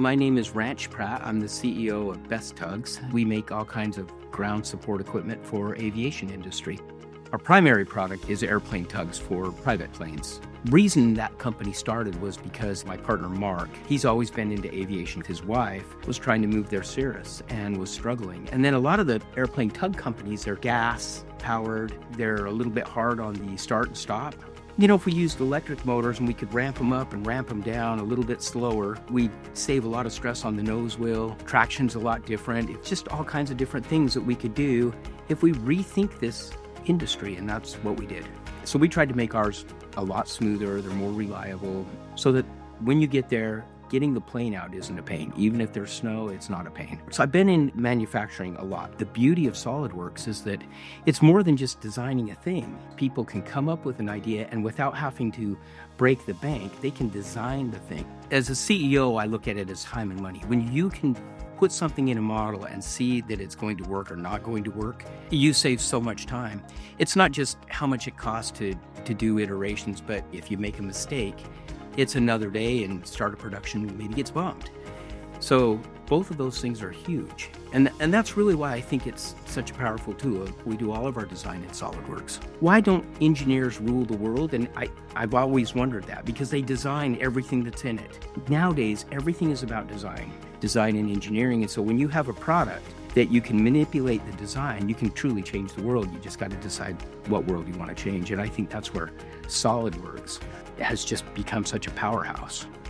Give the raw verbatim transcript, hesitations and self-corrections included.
My name is Ranch Pratt. I'm the C E O of BestTugs. We make all kinds of ground support equipment for aviation industry. Our primary product is airplane tugs for private planes. Reason that company started was because my partner Mark, he's always been into aviation. His wife was trying to move their Cirrus and was struggling. And then a lot of the airplane tug companies, they're gas powered. They're a little bit hard on the start and stop. You know, if we used electric motors and we could ramp them up and ramp them down a little bit slower, we'd save a lot of stress on the nose wheel. Traction's a lot different. It's just all kinds of different things that we could do if we rethink this industry, and that's what we did. So we tried to make ours a lot smoother, they're more reliable, so that when you get there, getting the plane out isn't a pain. Even if there's snow, it's not a pain. So I've been in manufacturing a lot. The beauty of Solidworks is that it's more than just designing a thing. People can come up with an idea, and without having to break the bank, they can design the thing. As a C E O, I look at it as time and money. When you can put something in a model and see that it's going to work or not going to work, you save so much time. It's not just how much it costs to, to do iterations, but if you make a mistake, it's another day and start of production maybe gets bumped. So both of those things are huge. And, and that's really why I think it's such a powerful tool. We do all of our design in SolidWorks. Why don't engineers rule the world? And I, I've always wondered that, because they design everything that's in it. Nowadays, everything is about design, design and engineering. And so when you have a product that you can manipulate the design, you can truly change the world. You just got to decide what world you want to change. And I think that's where SolidWorks has just become such a powerhouse.